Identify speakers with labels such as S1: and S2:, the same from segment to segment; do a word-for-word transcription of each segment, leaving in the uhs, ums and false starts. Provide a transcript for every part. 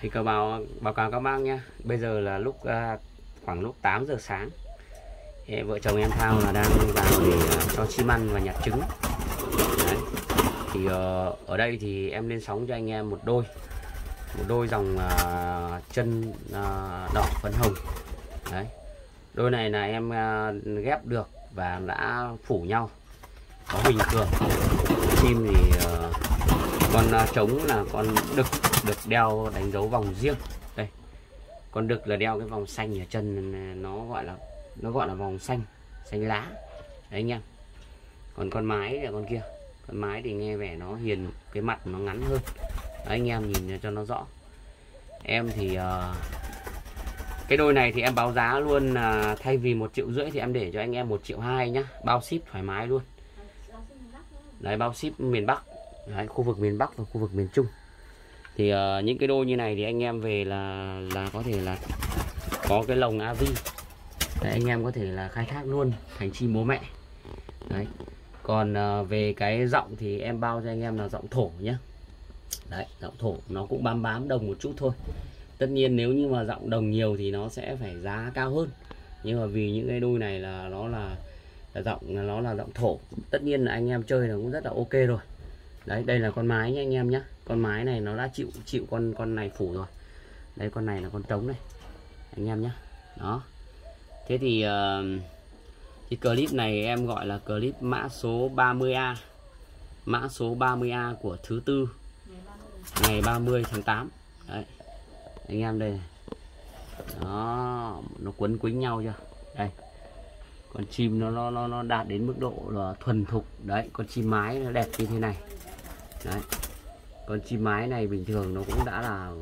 S1: Thì cơ báo báo cáo các bác nhé. Bây giờ là lúc uh, khoảng lúc tám giờ sáng. Thì vợ chồng em Thao là đang vào để uh, cho chim ăn và nhặt trứng. Đấy. Thì uh, ở đây thì em lên sóng cho anh em một đôi, một đôi dòng uh, chân uh, đỏ phấn hồng. Đấy. Đôi này là em uh, ghép được và đã phủ nhau, có huỳnh cường. Chim thì uh, con uh, trống là con đực, được đeo đánh dấu vòng riêng. Đây, con đực là đeo cái vòng xanh ở chân, nó gọi là nó gọi là vòng xanh, xanh lá. Đấy anh em. Còn con mái là con kia, con mái thì nghe vẻ nó hiền, cái mặt nó ngắn hơn. Đấy, anh em nhìn cho nó rõ. Em thì uh, cái đôi này thì em báo giá luôn là uh, thay vì một triệu rưỡi thì em để cho anh em một triệu hai nhá, bao ship thoải mái luôn. Đấy, bao ship miền Bắc. Đấy, khu vực miền Bắc và khu vực miền Trung. Thì uh, những cái đôi như này thì anh em về là là có thể là có cái lồng a vê. Đấy, anh em có thể là khai thác luôn thành chim bố mẹ. Đấy. Còn uh, về cái giọng thì em bao cho anh em là giọng thổ nhé. Đấy, giọng thổ nó cũng bám bám đồng một chút thôi. Tất nhiên nếu như mà giọng đồng nhiều thì nó sẽ phải giá cao hơn. Nhưng mà vì những cái đôi này là nó là, là giọng nó là giọng thổ, tất nhiên là anh em chơi là cũng rất là ok rồi. Đấy, đây là con mái nhé anh em nhé. Con mái này nó đã chịu chịu con con này phủ rồi. Đấy, con này là con trống này anh em nhé. Đó. Thế thì uh, cái clip này em gọi là clip mã số ba mươi A. Mã số ba mươi A của thứ tư ngày ba mươi tháng tám. Đấy. Anh em đây này. Đó, nó quấn quýnh nhau chưa? Đây. Con chim nó nó nó nó đạt đến mức độ là thuần thục. Đấy, con chim mái nó đẹp như thế này. Đấy. Con chim mái này bình thường nó cũng đã là.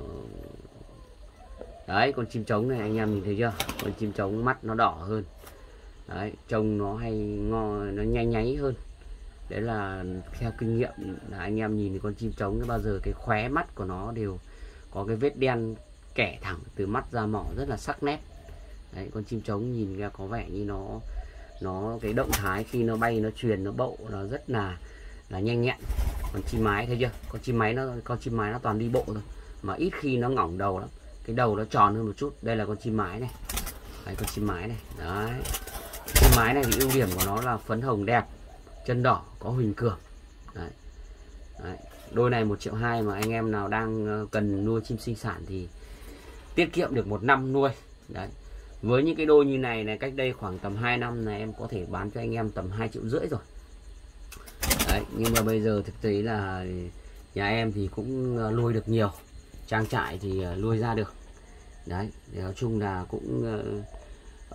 S1: Đấy, con chim trống này anh em nhìn thấy chưa? Con chim trống mắt nó đỏ hơn. Đấy, trông nó hay ngo, nó nhanh nháy hơn. Đấy là theo kinh nghiệm là anh em nhìn thì con chim trống bao giờ cái khóe mắt của nó đều có cái vết đen kẻ thẳng từ mắt ra mỏ rất là sắc nét. Đấy, con chim trống nhìn ra có vẻ như nó nó cái động thái khi nó bay, nó truyền, nó bậu nó rất là là nhanh nhẹn. Còn chim mái thấy chưa? Con chim mái nó con chim mái nó toàn đi bộ thôi, mà ít khi nó ngỏng đầu lắm. Cái đầu nó tròn hơn một chút. Đây là con chim mái này. Đấy, con chim mái này. Đấy. Chim mái này thì ưu điểm của nó là phấn hồng đẹp, chân đỏ, có huỳnh cường. Đấy. Đấy. Đôi này một triệu hai mà anh em nào đang cần nuôi chim sinh sản thì tiết kiệm được một năm nuôi. Đấy. Với những cái đôi như này này, cách đây khoảng tầm hai năm này em có thể bán cho anh em tầm hai triệu rưỡi rồi. Đấy, nhưng mà bây giờ thực tế là nhà em thì cũng nuôi được nhiều, trang trại thì nuôi ra được. Đấy, nói chung là cũng uh,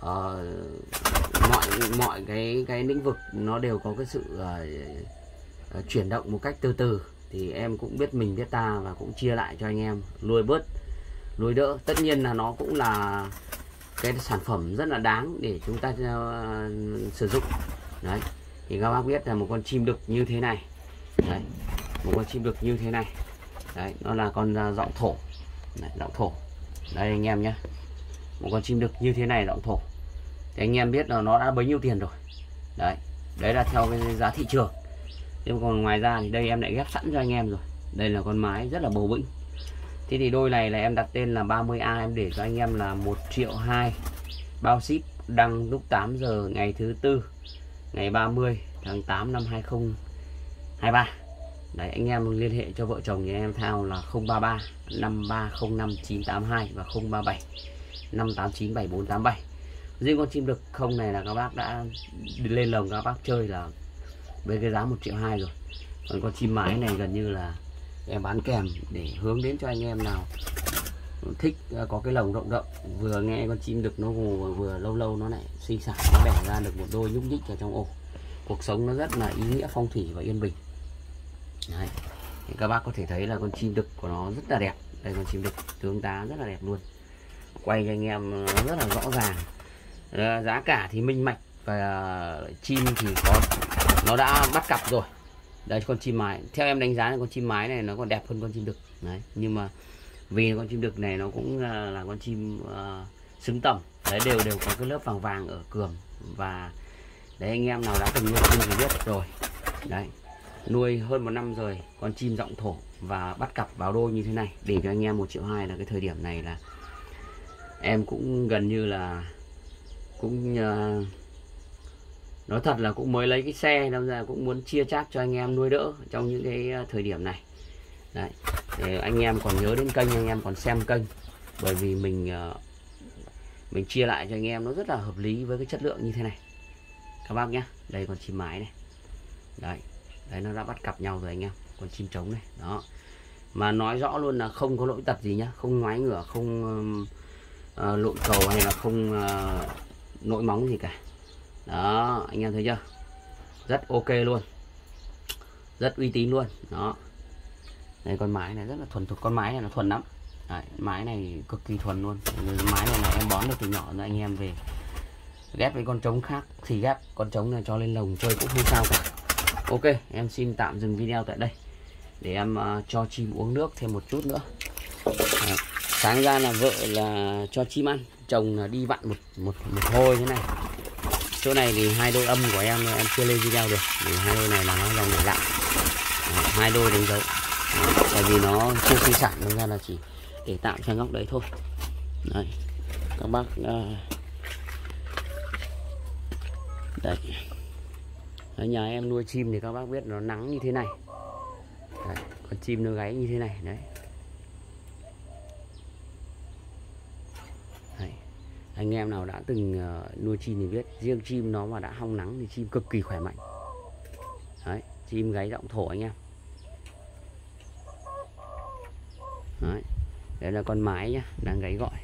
S1: mọi mọi cái cái lĩnh vực nó đều có cái sự uh, uh, chuyển động một cách từ từ. Thì em cũng biết mình biết ta và cũng chia lại cho anh em nuôi bớt, nuôi đỡ. Tất nhiên là nó cũng là cái sản phẩm rất là đáng để chúng ta uh, sử dụng. Đấy, thì các bác biết là một con chim đực như thế này. Đấy, một con chim đực như thế này. Đấy, nó là con uh, giọng thổ. Đấy, giọng thổ. Đây anh em nhé. Một con chim đực như thế này giọng thổ thì anh em biết là nó đã bấy nhiêu tiền rồi. Đấy, đấy là theo cái giá thị trường. Nhưng còn ngoài ra thì đây em lại ghép sẵn cho anh em rồi. Đây là con mái rất là bầu bĩnh. Thế thì đôi này là em đặt tên là ba mươi A, em để cho anh em là một triệu hai, bao ship, đăng lúc tám giờ ngày thứ tư ngày ba mươi tháng tám năm hai nghìn không trăm hai mươi ba. Đấy, anh em liên hệ cho vợ chồng nhà em Thao là không ba ba năm ba không năm chín tám hai và không ba bảy năm tám chín bảy bốn tám bảy. Riêng con chim đực không này là các bác đã lên lồng các bác chơi là với cái giá một triệu hai rồi. Còn con chim mái này gần như là em bán kèm để hướng đến cho anh em nào thích có cái lồng rộng rộng, vừa nghe con chim đực nó ngủ, vừa, vừa lâu lâu nó lại sinh sản, nó bẻ ra được một đôi nhúc nhích ở trong ổ. Cuộc sống nó rất là ý nghĩa, phong thủy và yên bình. Đấy. Thì các bác có thể thấy là con chim đực của nó rất là đẹp. Đây, con chim đực tướng tá rất là đẹp luôn. Quay cho anh em nó rất là rõ ràng. À, giá cả thì minh bạch và chim thì có nó đã bắt cặp rồi. Đây, con chim mái theo em đánh giá là con chim mái này nó còn đẹp hơn con chim đực. Đấy, nhưng mà vì con chim đực này nó cũng là con chim uh, xứng tầm. Đấy, đều đều có cái lớp vàng vàng ở cườm. Và đấy, anh em nào đã từng nuôi chim thì biết rồi. Đấy, nuôi hơn một năm rồi, con chim giọng thổ và bắt cặp vào đôi như thế này để cho anh em một triệu hai. Là cái thời điểm này là em cũng gần như là cũng uh, nói thật là cũng mới lấy cái xe, đâm ra cũng muốn chia chác cho anh em nuôi đỡ trong những cái thời điểm này. Đấy, để anh em còn nhớ đến kênh, anh em còn xem kênh, bởi vì mình uh, mình chia lại cho anh em nó rất là hợp lý với cái chất lượng như thế này các bác nhé. Đây con chim mái này, đấy đấy nó đã bắt cặp nhau rồi anh em. Con chim trống này đó, mà nói rõ luôn là không có lỗi tật gì nhá, không ngoái ngửa, không uh, uh, lộn cầu hay là không uh, nỗi móng gì cả. Đó anh em thấy chưa, rất ok luôn, rất uy tín luôn. Đó, đây con mái này rất là thuần thục, con mái này nó thuần lắm. Đấy, mái này cực kỳ thuần luôn. Mái này là em bón được từ nhỏ rồi anh em về ghép với con trống khác thì ghép con trống này cho lên lồng chơi cũng không sao cả. Ok, em xin tạm dừng video tại đây để em uh, cho chim uống nước thêm một chút nữa. À, sáng ra là vợ là cho chim ăn, chồng là đi vặn một một một hôi thế này. Chỗ này thì hai đôi âm của em em chưa lên video được, vì hai đôi này là nó dòng để lại. À, hai đôi đánh dấu. À, tại vì nó chưa sinh sản nên ra là chỉ để tạm sang góc đấy thôi. Đấy, các bác uh, đấy. Ở nhà em nuôi chim thì các bác biết nó nắng như thế này. Đấy, con chim nó gáy như thế này đấy. Đấy. Anh em nào đã từng uh, nuôi chim thì biết, riêng chim nó mà đã hong nắng thì chim cực kỳ khỏe mạnh. Đấy, chim gáy giọng thổ anh em. Đấy, đây là con mái nhá, đang gáy gọi.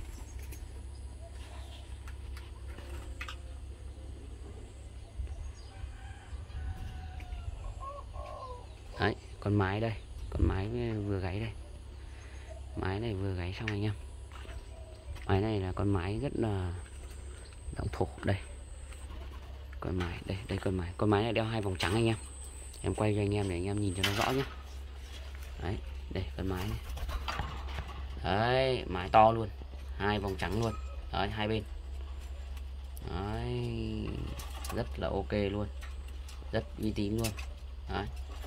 S1: Đấy, con mái đây, con mái vừa gáy đây. Mái này vừa gáy xong anh em. Mái này là con mái rất là giọng thổ đây. Con mái đây, đây con mái. Con mái này đeo hai vòng trắng anh em. Em quay cho anh em để anh em nhìn cho nó rõ nhé. Đấy, đây con mái này. Đấy, mái to luôn, hai vòng trắng luôn. Đấy, hai bên. Đấy, rất là ok luôn, rất uy tín luôn. Đấy.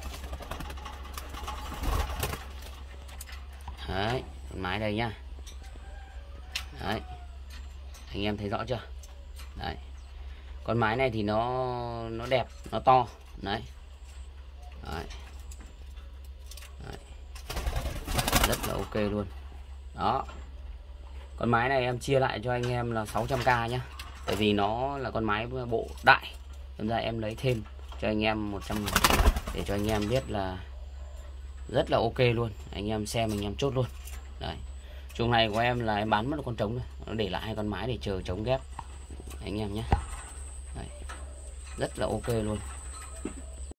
S1: Đấy, con mái đây nhá. Đấy, anh em thấy rõ chưa? Đấy, con mái này thì nó nó đẹp, nó to. Đấy. Đấy. Đấy. Rất là ok luôn. Đó, con mái này em chia lại cho anh em là sáu trăm k nhá, tại vì nó là con mái bộ đại, nên ra em lấy thêm cho anh em một trăm để cho anh em biết là rất là ok luôn. Anh em xem anh em chốt luôn. Đấy, chuồng này của em là em bán mất con trống rồi, nó để lại hai con mái để chờ trống ghép anh em nhé. Đấy, rất là ok luôn.